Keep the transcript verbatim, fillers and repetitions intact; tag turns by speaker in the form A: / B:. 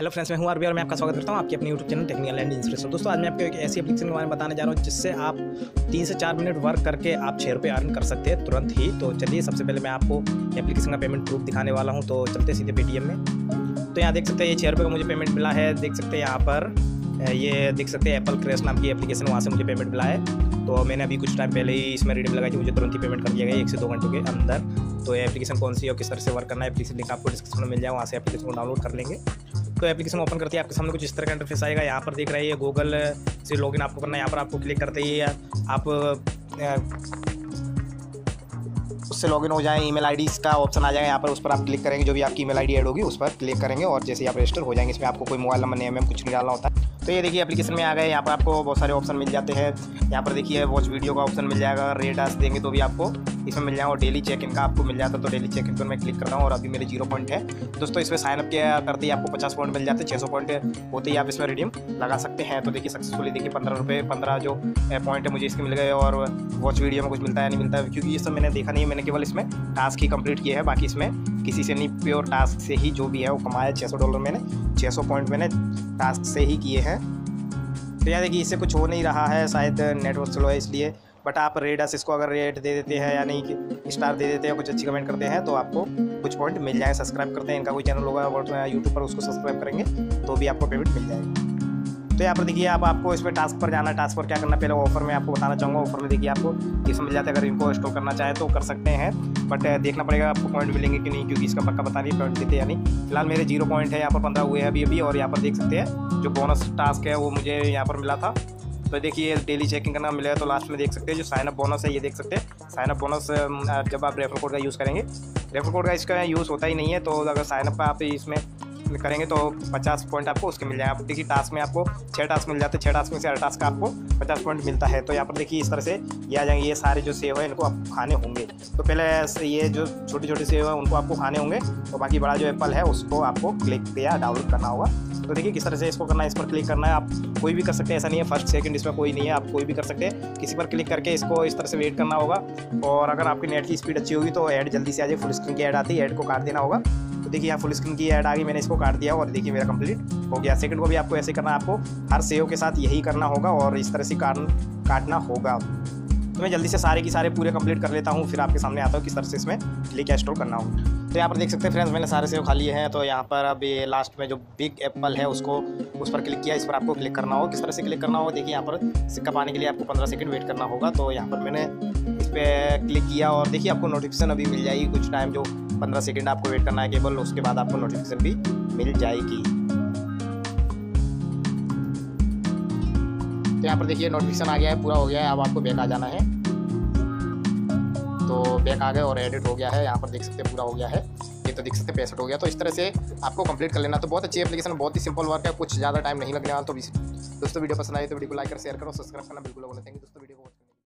A: Hello friends, मैं हूं RB और मैं आपका स्वागत करता हूं आपकी अपनी YouTube channel technical and inspiration. दोस्तों, आज मैं आपको एक ऐसी एप्लीकेशन के बारे में बताने जा रहा हूं जिससे आप तीन से चार मिनट वर्क करके आप छः रुपये अर्न कर सकते हैं तुरंत ही। तो चलिए, सबसे पहले मैं आपको एप्लीकेशन का पेमेंट प्रूफ दिखाने वाला हूँ। तो चलते सीधे पेटीएम में। तो यहाँ देख सकते हैं ये छः रुपये का मुझे पेमेंट मिला है। देख सकते हैं यहाँ पर ये देख सकते हैं एप्पल क्रैश नाम की एप्लीकेशन, वहाँ से मुझे पेमेंट मिला है। तो मैंने अभी कुछ टाइम पहले ही इसमें रिडीम लगाई थी, मुझे तुरंत ही पेमेंट कर दिया गया एक से दो घंटों के अंदर। तो ये एप्लीकेशन कौन सी है और किस तरह से वर्क करना है, एप्लीकेशन लिंक आपको डिस्क्रिप्शन में मिल जाए, वहाँ से एप्लीकेशन को डाउनलोड कर लेंगे। तो एप्लीकेशन ओपन करते हैं आपके सामने कुछ इस तरह का इंटरफेस आएगा। यहाँ पर देख रहे हैं गूगल से लॉगिन आपको करना है। यहाँ पर आपको क्लिक करते ही आप उससे लॉगिन हो जाए, ईमेल आईडी का ऑप्शन आ जाएगा। यहाँ पर उस पर आप क्लिक करेंगे, जो भी आपकी ईमेल आईडी ऐड होगी उस पर क्लिक करेंगे और जैसे ही आप रजिस्टर हो जाएंगे। इसमें आपको कोई मोबाइल नंबर नेम है कुछ नहीं डालना होता है। तो ये देखिए एप्लीकेशन में आ गए। यहाँ पर आपको बहुत सारे ऑप्शन मिल जाते हैं। यहाँ पर देखिए वॉच वीडियो का ऑप्शन मिल जाएगा, रेट आस देंगे तो भी आपको इसमें मिल जाएगा और डेली चेक इन का आपको मिल जाता है। तो डेली चेक इन पर मैं क्लिक करता हूँ और अभी मेरे जीरो पॉइंट है। दोस्तों, इसमें साइन अप किया करते ही आपको पचास पॉइंट मिल जाते हैं। छः सौ पॉइंट होते ही आप इसमें रिडीम लगा सकते हैं। तो देखिए सक्सेसफुली देखिए पंद्रह रुपये पंद्रह जो पॉइंट है मुझे इसके मिल गए। और वॉच वीडियो में कुछ मिलता है नहीं मिलता है, क्योंकि ये सब मैंने देखा नहीं, मैंने केवल इसमें टास्क ही कंप्लीट किए हैं। बाकी इसमें किसी से नहीं, प्योर टास्क से ही जो भी है वो कमाया। छः सौ डॉलर मैंने छः सौ पॉइंट मैंने टास्क से ही किए हैं। तो यार देखिए इससे कुछ हो नहीं रहा है, शायद नेटवर्क स्लो है इसलिए। बट आप रेडस इसको अगर रेट दे देते हैं यानी कि स्टार दे देते हैं, कुछ अच्छी कमेंट करते हैं तो आपको कुछ पॉइंट मिल जाएंगे। सब्सक्राइब करते हैं, इनका कोई चैनल होगा यूट्यूब पर, उसको सब्सक्राइब करेंगे तो भी आपको पेमेंट मिल जाएगी। तो यहाँ पर देखिए आप आपको इसमें टास्क पर जाना है। टास्क पर क्या करना, पहले ऑफर में आपको बताना चाहूँगा। ऑफर में देखिए आपको इसमें मिल जाता है, अगर इनको इंस्टॉल करना चाहे तो कर सकते हैं। बट देखना पड़ेगा आपको पॉइंट मिलेंगे कि नहीं, क्योंकि इसका पक्का पता नहीं पॉइंट देते या नहीं। फिलहाल मेरे जीरो पॉइंट है, यहाँ पर पंद्रह हुए हैं अभी अभी। और यहाँ पर देख सकते हैं जो बोनस टास्क है वो मुझे यहाँ पर मिला था। तो देखिए डेली चेकिंग करना मिलेगा। तो लास्ट में देख सकते हैं जो साइन अप बोनस है, ये देख सकते हैं साइन अप बोनस जब आप रेफर कोड का यूज़ करेंगे। रेफर कोड का इसका यूज़ होता ही नहीं है, तो अगर साइन अप आप इसमें करेंगे तो पचास पॉइंट आपको उसके मिल जाएगा। आप देखिए टास्क में आपको छः टास्क मिल जाते हैं, छः टास्क में से हर टास्क का आपको पचास पॉइंट मिलता है। तो यहाँ पर देखिए इस तरह से ये आ जाएंगे। ये सारे जो सेव है इनको आपको खाने होंगे। तो पहले ये जो छोटे छोटे सेव है उनको आपको खाने होंगे, और बाकी बड़ा जो एप्पल है उसको आपको क्लिक या डाउनलोड करना होगा। तो देखिए किस तरह से इसको करना है, इस पर क्लिक करना है। आप कोई भी कर सकते हैं, ऐसा नहीं है फर्स्ट सेकंड इसमें कोई नहीं है, आप कोई भी कर सकते हैं। किसी पर क्लिक करके इसको इस तरह से वेट करना होगा। और अगर आपकी नेट की स्पीड अच्छी होगी तो ऐड जल्दी से आ जाए। फुल स्क्रीन की ऐड आती है, ऐड को काट देना होगा। तो देखिए यहाँ फुल स्क्रीन की ऐड आ गई, मैंने इसको काट दिया और देखिए मेरा कंप्लीट हो गया। सेकंड को भी आपको ऐसे करना है, आपको हर सेव के साथ यही करना होगा और इस तरह से काट काटना होगा। तो मैं जल्दी से सारे की सारे पूरे कंप्लीट कर लेता हूँ, फिर आपके सामने आता हूँ किस तरह से इसमें क्लिक इंस्टॉल करना होगा। तो यहाँ पर देख सकते हैं फ्रेंड्स, मैंने सारे सेव खा लिए हैं। तो यहाँ पर अब ये लास्ट में जो बिग एप्पल है उसको उस पर क्लिक किया, इस पर आपको क्लिक करना होगा। किस तरह से क्लिक करना होगा, देखिए यहाँ पर सिक्का पाने के लिए आपको पंद्रह सेकंड वेट करना होगा। तो यहाँ पर मैंने इस पर क्लिक किया और देखिए आपको नोटिफिकेशन अभी मिल जाएगी कुछ टाइम, जो पंद्रह सेकंड आपको वेट करना है केवल, उसके बाद आपको नोटिफिकेशन भी मिल जाएगी। तो यहाँ पर देखिए नोटिफिकेशन आ गया है, पूरा हो गया है। अब आपको बैक आ जाना है। तो बैक आ गए और एडिट हो गया है। यहाँ पर देख सकते हैं पूरा हो गया है। ये तो देख सकते हैं पैंसठ हो गया। तो इस तरह से आपको कंप्लीट कर लेना। तो बहुत अच्छी एप्लीकेशन, बहुत ही सिंपल वर्क है, कुछ ज़्यादा टाइम नहीं लगने वाला। तो दोस्तों वीडियो पसंद आए तो वीडियो को लाइक कर शेयर करो, सब्सक्राइब करना बिल्कुल ना भूलें। थैंक यू दोस्तों वीडियो को